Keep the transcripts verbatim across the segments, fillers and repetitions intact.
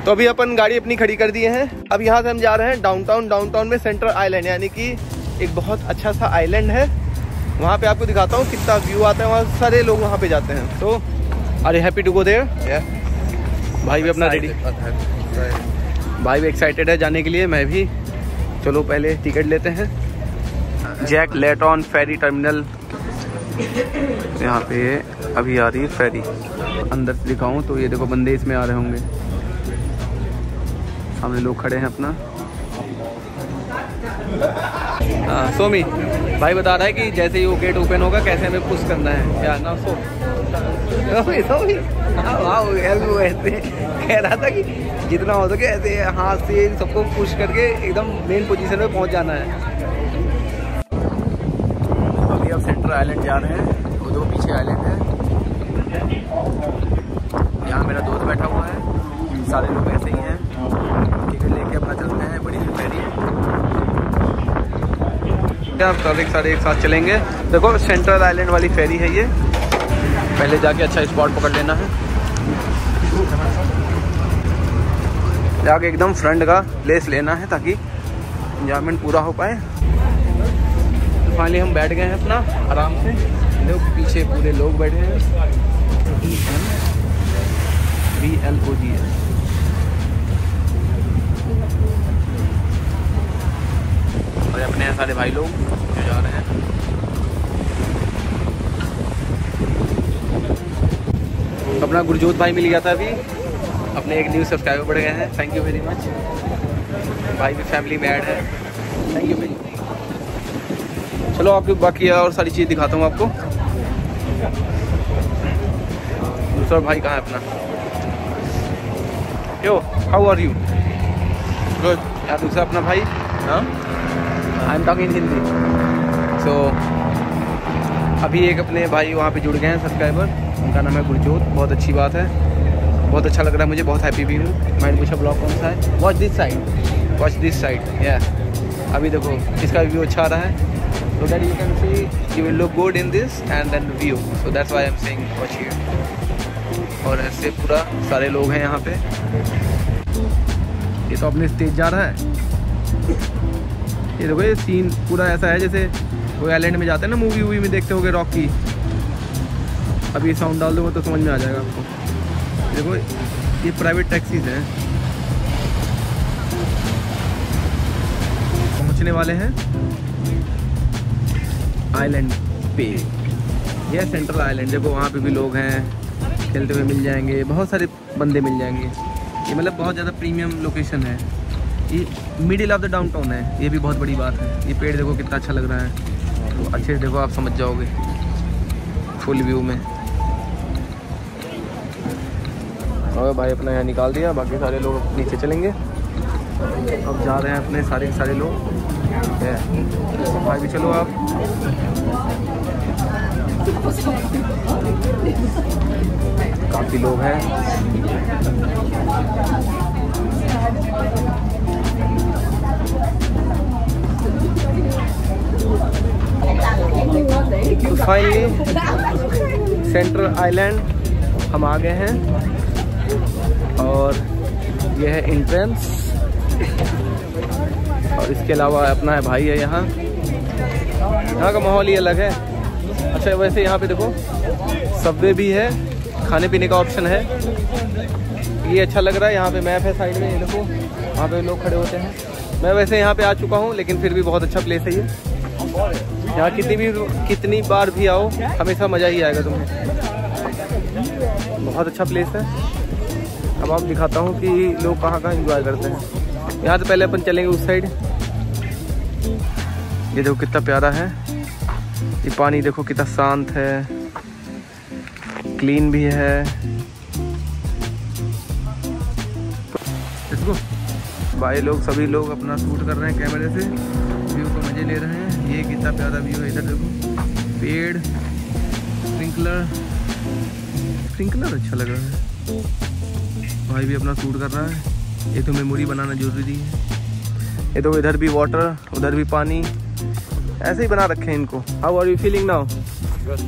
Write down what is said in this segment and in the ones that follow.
तो अभी अपन गाड़ी अपनी खड़ी कर दिए हैं। अब यहाँ से हम जा रहे हैं डाउनटाउन। डाउनटाउन में सेंट्रल आइलैंड यानी कि एक बहुत अच्छा सा आइलैंड है। वहाँ पे आपको दिखाता हूँ कितना व्यू आता है। वहाँ सारे लोग वहाँ पे जाते हैं। तो अरे हैप्पी टू गो देयर। भाई भी अपना रेडी, भाई भी एक्साइटेड है जाने के लिए, मैं भी। चलो पहले टिकट लेते हैं। जैक लेटन फेरी टर्मिनल, यहाँ पे अभी आ रही है फेरी। अंदर से दिखाऊं तो ये देखो बंदे इसमें आ रहे होंगे। सामने लोग खड़े हैं अपना। हाँ सोमी भाई बता रहा है कि जैसे ही वो गेट ओपन होगा कैसे हमें पुश करना है। क्या ना सो सोमी सोमी वो ऐसे कह रहा था कि जितना हो सके ऐसे हाथ से सबको पुश करके एकदम मेन पोजीशन में पहुंच जाना है। अभी अब सेंट्रल आइलैंड जा रहे हैं। वो दो पीछे आइलैंड है। यहाँ मेरा दोस्त बैठा हुआ है। सारे लोग ऐसे ही हैं। टिकट लेके अपना चलते हैं बड़ी सी फेरी। आप सारे सारे एक साथ चलेंगे। देखो सेंट्रल आइलैंड वाली फेरी है ये। पहले जाके अच्छा स्पॉट पकड़ लेना है। जाके एकदम फ्रंट का प्लेस लेना है ताकि एंजॉयमेंट पूरा हो पाए। तो फाइनली हम बैठ गए हैं अपना आराम से। लोग पीछे पूरे लोग बैठे हैं। E M B L O G है। और अपने हैं सारे भाई लोग जो जा रहे हैं। अपना गुरजोत भाई मिल गया था अभी। अपने एक न्यू सब्सक्राइबर बढ़ गए हैं। Thank you very much. भाई भी फैमिली में ऐड है। Thank you very much. चलो आपको बाकी और सारी चीज़ दिखाता हूँ आपको। दूसरा भाई कहाँ है अपना? Yo how are you? Good. यार दूसरा अपना भाई। हाँ I am talking in Hindi. So अभी एक अपने भाई वहाँ पे जुड़ गए हैं सब्सक्राइबर। उनका नाम है गुरजोत। बहुत अच्छी बात है। बहुत अच्छा लग रहा है मुझे। बहुत हैप्पी भी हूँ। मैंने पूछा ब्लॉग कौन सा है? Watch this side, watch this side. या अभी देखो इसका व्यू अच्छा आ रहा है। so that you can see you will look good in this and then view, so that's why I'm saying watch here। और ऐसे पूरा सारे लोग हैं यहाँ पे। ये तो अपने स्टेज जा रहा है। ये देखो ये सीन पूरा ऐसा है जैसे वो आइलैंड में जाते हैं ना, मूवी वूवी में देखते होगे रॉकी। अभी साउंड डाल दूँगा तो समझ में आ जाएगा आपको। देखो ये प्राइवेट टैक्सीज हैं। पहुँचने वाले हैं आइलैंड पे। यह सेंट्रल आइलैंड। देखो वहाँ पे भी लोग हैं, खेलते हुए मिल जाएंगे। बहुत सारे बंदे मिल जाएंगे। ये मतलब बहुत ज़्यादा प्रीमियम लोकेशन है। ये मिडिल ऑफ द डाउनटाउन है। ये भी बहुत बड़ी बात है। ये पेड़ देखो कितना अच्छा लग रहा है। तो अच्छे से देखो आप समझ जाओगे फुल व्यू में। और भाई अपना यहाँ निकाल दिया। बाकी सारे लोग नीचे चलेंगे। अब जा रहे हैं अपने सारे के सारे लोग। भाई भी चलो आप। काफ़ी लोग हैं। तो फाइनली सेंट्रल आइलैंड हम आ गए हैं। और यह है एंट्रेंस। और इसके अलावा अपना है भाई है यहाँ। यहाँ का माहौल ही अलग है। अच्छा वैसे यहाँ पे देखो सबवे भी है, खाने पीने का ऑप्शन है। ये अच्छा लग रहा है। यहाँ पे मैप है साइड में, ये देखो वहाँ पे लोग खड़े होते हैं। मैं वैसे यहाँ पे आ चुका हूँ लेकिन फिर भी बहुत अच्छा प्लेस है ये। यहाँ कितनी भी कितनी बार भी आओ हमेशा मज़ा ही आएगा तुम्हें। बहुत अच्छा प्लेस है। अब आप दिखाता हूँ कि लोग कहाँ कहाँ एंजॉय करते हैं। यहाँ से पहले अपन चलेंगे उस साइड। ये देखो कितना प्यारा है। ये पानी देखो कितना शांत है, क्लीन भी है। देखो भाई लोग सभी लोग अपना शूट कर रहे हैं कैमरे से, व्यू को मजे ले रहे हैं। ये कितना प्यारा व्यू है। इधर देखो पेड़, स्प्रिंकलर स्प्रिंकलर अच्छा लग रहा है। भाई भी अपना शूट कर रहा है। ये तो मेमोरी बनाना जरूरी है। ये तो इधर भी वाटर, उधर भी पानी, ऐसे ही बना रखे हैं इनको। How are you feeling now?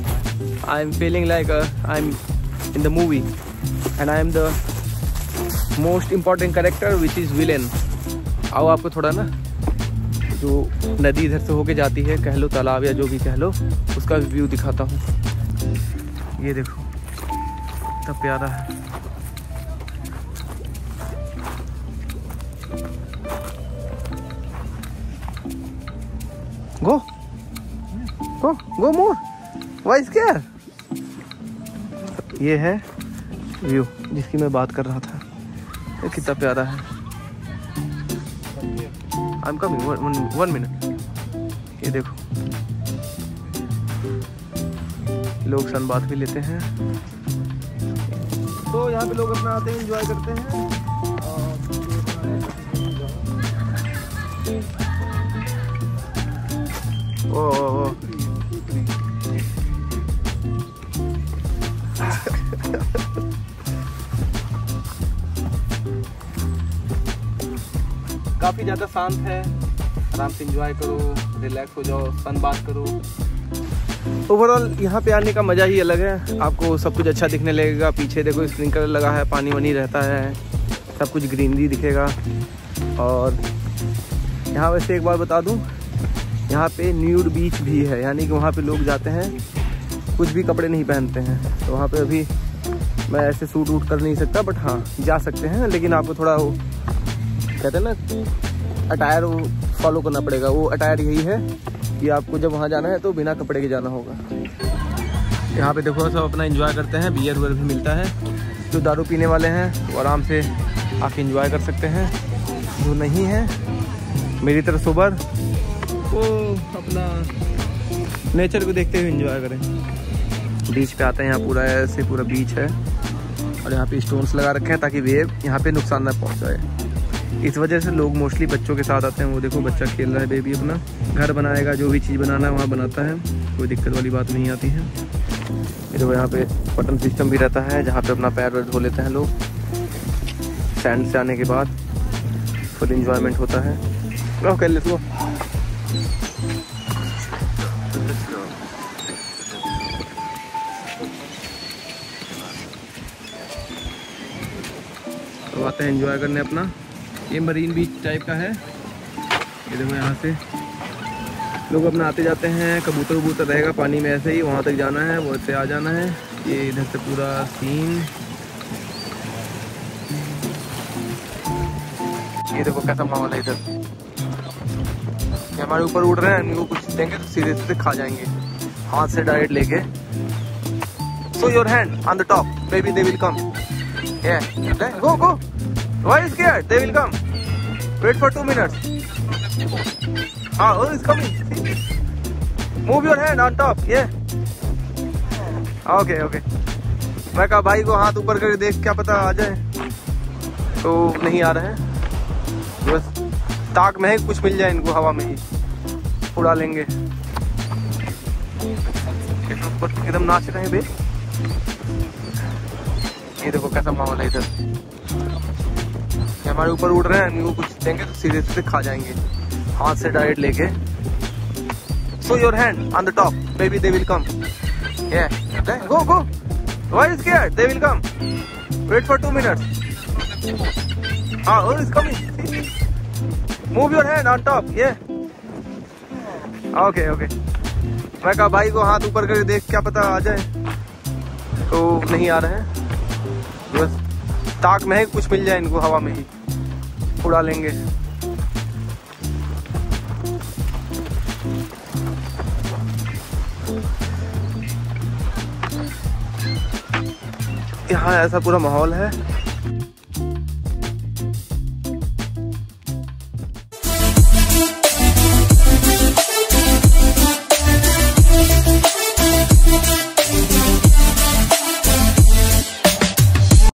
I am feeling like I am in the movie and I am the most important character which is villain. आओ आपको थोड़ा ना जो नदी इधर से होके जाती है, कह लो तालाब या जो भी कह लो, उसका व्यू दिखाता हूँ। ये देखो कितना प्यारा है। गो गो गो मोर, व्हाई स्केयर। ये है व्यू जिसकी मैं बात कर रहा था। ये कितना प्यारा है। I am coming, one one minute. ये देखो लोग सनबाथ भी लेते हैं, तो यहाँ पे लोग अपना आते हैं, एंजॉय करते हैं। ओ, ओ, ओ। काफी ज्यादा शांत है, आराम से एंजॉय करो, रिलैक्स हो जाओ, सन बात करो। ओवरऑल यहाँ पे आने का मज़ा ही अलग है। आपको सब कुछ अच्छा दिखने लगेगा। पीछे देखो स्प्रिंकलर लगा है, पानी वानी रहता है, सब कुछ ग्रीनरी दिखेगा। और यहाँ वैसे एक बार बता दूँ, यहाँ पे न्यूड बीच भी है, यानी कि वहाँ पे लोग जाते हैं कुछ भी कपड़े नहीं पहनते हैं। तो वहाँ पे अभी मैं ऐसे सूट वूट कर नहीं सकता, बट हाँ जा सकते हैं। लेकिन आपको थोड़ा वो कहते हैं ना अटायर फॉलो करना पड़ेगा। वो अटायर यही है कि आपको जब वहाँ जाना है तो बिना कपड़े के जाना होगा। यहाँ पे देखो सब अपना एंजॉय करते हैं, बियर वियर भी मिलता है। जो दारू पीने वाले हैं वो आराम से आके एंजॉय कर सकते हैं, जो नहीं है मेरी तरह सोबर वो अपना नेचर को देखते हुए एंजॉय करें। बीच पे आते हैं, यहाँ पूरा ऐसे पूरा बीच है और यहाँ पे स्टोन्स लगा रखे हैं ताकि वेव यहाँ पे नुकसान ना पहुँचाए। इस वजह से लोग मोस्टली बच्चों के साथ आते हैं। वो देखो बच्चा खेल रहा है, बेबी अपना घर बनाएगा, जो भी चीज़ बनाना है वहाँ बनाता है, कोई दिक्कत वाली बात नहीं आती है। ये देखो यहाँ पे बटन सिस्टम भी रहता है जहाँ पे अपना पैर वैर धो लेते हैं लोग। सैंड से आने के बाद फुल इंजॉयमेंट होता है। Okay let's go. तो आते हैं एंजॉय करने अपना। ये मरीन बीच टाइप का है। ये देखो यहाँ से लोग अपना आते जाते हैं। कबूतर वबूतर रहेगा पानी में, ऐसे ही वहाँ तक जाना है, वो से आ जाना है। ये इधर से पूरा सीन। ये देखो कैसा माहौल है इधर। ये हमारे ऊपर उड़ रहे हैं, इनको कुछ देंगे तो सीधे सीधे खा जाएंगे, हाथ से डायरेक्ट लेके। So your hand on the top, baby they will come. Yeah, go, go. Why is scared? They will come. Wait for two minutes. Ah, oh, it's coming. See? Move your hand on top. Yeah. Okay, okay. मैं कहा भाई को हाथ ऊपर करके देख, क्या पता आ जाए। तो नहीं आ रहे हैं, बस ताक में है, कुछ मिल जाए इनको हवा में ही उड़ा लेंगे। एकदम नाच रहे हैं बे। ये देखो कैसा माहौल है इधर। ये हमारे ऊपर उड़ रहे हैं, इनको कुछ देंगे तो सीधे सीधे खा जाएंगे, हाथ से डायरेक्ट लेके। So your hand on the top, baby they will come. Yeah, go, go. Why is scared? They will come. Wait for two minutes. Ah, oh, it's coming. See? Move your hand on top. Yeah. Okay, okay. मैं कहा भाई को हाथ ऊपर करके देख, क्या पता आ जाए। तो नहीं आ रहे हैं, बस ताक में है, कुछ मिल जाए इनको हवा में ही उड़ा लेंगे। यहाँ ऐसा पूरा माहौल है।